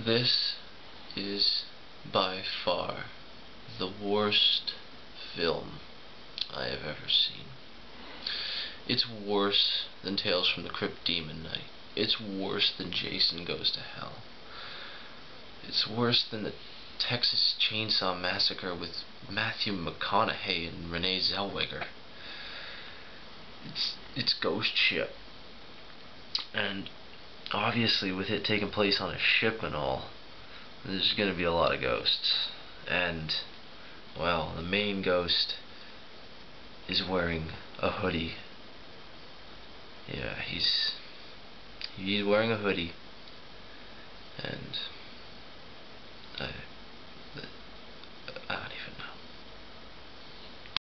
This is by far the worst film I have ever seen. It's worse than Tales from the Crypt Demon Knight. It's worse than Jason Goes to Hell. It's worse than the Texas Chainsaw Massacre with Matthew McConaughey and Renee Zellweger. It's ghost shit. And obviously with it taking place on a ship and all, there's gonna be a lot of ghosts. And, well, the main ghost is wearing a hoodie. Yeah, he's wearing a hoodie. And